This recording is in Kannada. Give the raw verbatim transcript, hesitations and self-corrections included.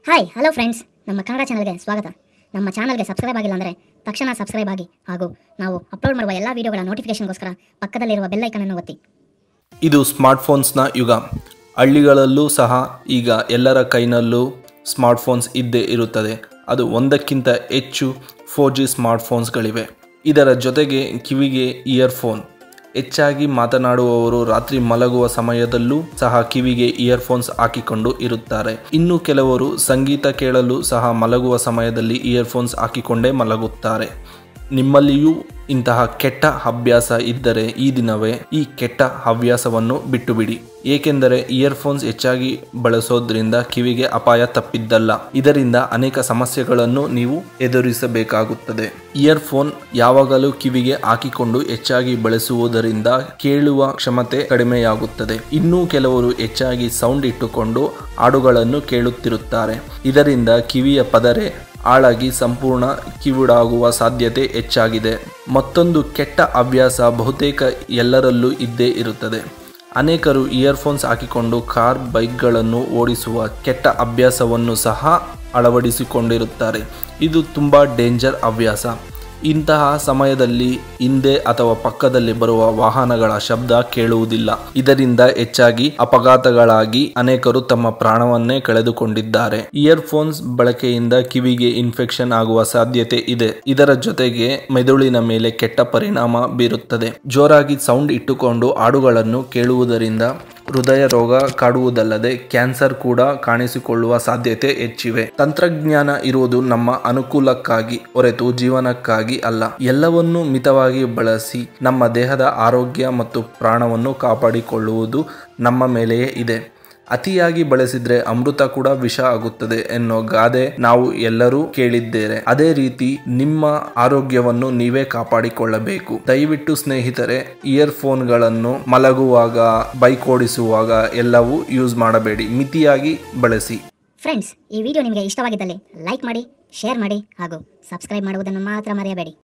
ಹಾಯ್ ಹಲೋ ಫ್ರೆಂಡ್ಸ್, ನಮ್ಮ ಕನ್ನಡ ಚಾನಲ್ಗೆ ಸ್ವಾಗತ. ನಮ್ಮ ಚಾನಲ್ಗೆ ಸಬ್ಸ್ಕ್ರೈಬ್ ಆಗಿಲ್ಲ ಅಂದರೆ ತಕ್ಷಣ ಸಬ್ಸ್ಕ್ರೈಬ್ ಆಗಿ ಹಾಗೂ ನಾವು ಅಪ್ಲೋಡ್ ಮಾಡುವ ಎಲ್ಲ ವಿಡಿಯೋಗಳ ನೋಟಿಫಿಕೇಶನ್ಗೋಸ್ಕರ ಪಕ್ಕದಲ್ಲಿರುವ ಬೆಲ್ ಐಕನ್ ಅನ್ನು ಒತ್ತಿ. ಇದು ಸ್ಮಾರ್ಟ್ಫೋನ್ಸ್ನ ಯುಗ. ಹಳ್ಳಿಗಳಲ್ಲೂ ಸಹ ಈಗ ಎಲ್ಲರ ಕೈನಲ್ಲೂ ಸ್ಮಾರ್ಟ್ಫೋನ್ಸ್ ಇದ್ದೇ ಇರುತ್ತದೆ. ಅದು ಒಂದಕ್ಕಿಂತ ಹೆಚ್ಚು ಫೋರ್ ಜಿ ಸ್ಮಾರ್ಟ್ಫೋನ್ಸ್ಗಳಿವೆ. ಇದರ ಜೊತೆಗೆ ಕಿವಿಗೆ ಇಯರ್ಫೋನ್. ಹೆಚ್ಚಾಗಿ ಮಾತನಾಡುವವರು ರಾತ್ರಿ ಮಲಗುವ ಸಮಯದಲ್ಲೂ ಸಹ ಕಿವಿಗೆ ಇಯರ್ಫೋನ್ಸ್ ಹಾಕಿಕೊಂಡು ಇರುತ್ತಾರೆ. ಇನ್ನು ಕೆಲವರು ಸಂಗೀತ ಕೇಳಲು ಸಹ ಮಲಗುವ ಸಮಯದಲ್ಲಿ ಇಯರ್ಫೋನ್ಸ್ ಹಾಕಿಕೊಂಡೇ ಮಲಗುತ್ತಾರೆ. ನಿಮ್ಮಲ್ಲಿಯೂ ಇಂತಹ ಕೆಟ್ಟ ಅಭ್ಯಾಸ ಇದ್ದರೆ ಈ ದಿನವೇ ಈ ಕೆಟ್ಟ ಹವ್ಯಾಸವನ್ನು ಬಿಟ್ಟು ಬಿಡಿ. ಏಕೆಂದರೆ ಇಯರ್ಫೋನ್ಸ್ ಹೆಚ್ಚಾಗಿ ಬಳಸೋದ್ರಿಂದ ಕಿವಿಗೆ ಅಪಾಯ ತಪ್ಪಿದ್ದಲ್ಲ. ಇದರಿಂದ ಅನೇಕ ಸಮಸ್ಯೆಗಳನ್ನು ನೀವು ಎದುರಿಸಬೇಕಾಗುತ್ತದೆ. ಇಯರ್ಫೋನ್ ಯಾವಾಗಲೂ ಕಿವಿಗೆ ಹಾಕಿಕೊಂಡು ಹೆಚ್ಚಾಗಿ ಬಳಸುವುದರಿಂದ ಕೇಳುವ ಕ್ಷಮತೆ ಕಡಿಮೆಯಾಗುತ್ತದೆ. ಇನ್ನೂ ಕೆಲವರು ಹೆಚ್ಚಾಗಿ ಸೌಂಡ್ ಇಟ್ಟುಕೊಂಡು ಹಾಡುಗಳನ್ನು ಕೇಳುತ್ತಿರುತ್ತಾರೆ. ಇದರಿಂದ ಕಿವಿಯ ಪದರೆ ಹಾಳಾಗಿ ಸಂಪೂರ್ಣ ಕಿವುಡಾಗುವ ಸಾಧ್ಯತೆ ಹೆಚ್ಚಾಗಿದೆ. ಮತ್ತೊಂದು ಕೆಟ್ಟ ಹವ್ಯಾಸ ಬಹುತೇಕ ಎಲ್ಲರಲ್ಲೂ ಇದ್ದೇ ಇರುತ್ತದೆ. ಅನೇಕರು ಇಯರ್ಫೋನ್ಸ್ ಹಾಕಿಕೊಂಡು ಕಾರ್, ಬೈಕ್ಗಳನ್ನು ಓಡಿಸುವ ಕೆಟ್ಟ ಅಭ್ಯಾಸವನ್ನು ಸಹ ಅಳವಡಿಸಿಕೊಂಡಿರುತ್ತಾರೆ. ಇದು ತುಂಬ ಡೇಂಜರ್ ಹವ್ಯಾಸ. ಇಂತಹ ಸಮಯದಲ್ಲಿ ಹಿಂದೆ ಅಥವಾ ಪಕ್ಕದಲ್ಲಿ ಬರುವ ವಾಹನಗಳ ಶಬ್ದ ಕೇಳುವುದಿಲ್ಲ. ಇದರಿಂದ ಹೆಚ್ಚಾಗಿ ಅಪಘಾತಗಳಾಗಿ ಅನೇಕರು ತಮ್ಮ ಪ್ರಾಣವನ್ನೇ ಕಳೆದುಕೊಂಡಿದ್ದಾರೆ. ಇಯರ್ಫೋನ್ಸ್ ಬಳಕೆಯಿಂದ ಕಿವಿಗೆ ಇನ್ಫೆಕ್ಷನ್ ಆಗುವ ಸಾಧ್ಯತೆ ಇದೆ. ಇದರ ಜೊತೆಗೆ ಮೆದುಳಿನ ಮೇಲೆ ಕೆಟ್ಟ ಪರಿಣಾಮ ಬೀರುತ್ತದೆ. ಜೋರಾಗಿ ಸೌಂಡ್ ಇಟ್ಟುಕೊಂಡು ಹಾಡುಗಳನ್ನು ಕೇಳುವುದರಿಂದ ಹೃದಯ ರೋಗ ಕಾಡುವುದಲ್ಲದೆ ಕ್ಯಾನ್ಸರ್ ಕೂಡ ಕಾಣಿಸಿಕೊಳ್ಳುವ ಸಾಧ್ಯತೆ ಹೆಚ್ಚಿವೆ. ತಂತ್ರಜ್ಞಾನ ಇರುವುದು ನಮ್ಮ ಅನುಕೂಲಕ್ಕಾಗಿ ಹೊರತು ಜೀವನಕ್ಕಾಗಿ ಅಲ್ಲ. ಎಲ್ಲವನ್ನೂ ಮಿತವಾಗಿ ಬಳಸಿ ನಮ್ಮ ದೇಹದ ಆರೋಗ್ಯ ಮತ್ತು ಪ್ರಾಣವನ್ನು ಕಾಪಾಡಿಕೊಳ್ಳುವುದು ನಮ್ಮ ಮೇಲೆಯೇ ಇದೆ. ಅತಿಯಾಗಿ ಬಳಸಿದ್ರೆ ಅಮೃತ ಕೂಡ ವಿಷ ಆಗುತ್ತದೆ ಎನ್ನೋ ಗಾದೆ ನಾವು ಎಲ್ಲರೂ ಕೇಳಿದ್ದೇವೆ. ಅದೇ ರೀತಿ ನಿಮ್ಮ ಆರೋಗ್ಯವನ್ನು ನೀವೇ ಕಾಪಾಡಿಕೊಳ್ಳಬೇಕು. ದಯವಿಟ್ಟು ಸ್ನೇಹಿತರೆ, ಇಯರ್ಫೋನ್ಗಳನ್ನು ಮಲಗುವಾಗ, ಬೈಕ್ ಓಡಿಸುವಾಗ ಎಲ್ಲವೂ ಯೂಸ್ ಮಾಡಬೇಡಿ. ಮಿತಿಯಾಗಿ ಬಳಸಿ. ಫ್ರೆಂಡ್ಸ್, ಈ ವಿಡಿಯೋ ನಿಮಗೆ ಇಷ್ಟವಾಗಿದ್ದಲ್ಲಿ ಲೈಕ್ ಮಾಡಿ, ಶೇರ್ ಮಾಡಿ ಹಾಗೂ ಸಬ್ಸ್ಕ್ರೈಬ್ ಮಾಡುವುದನ್ನು ಮಾತ್ರ ಮರೆಯಬೇಡಿ.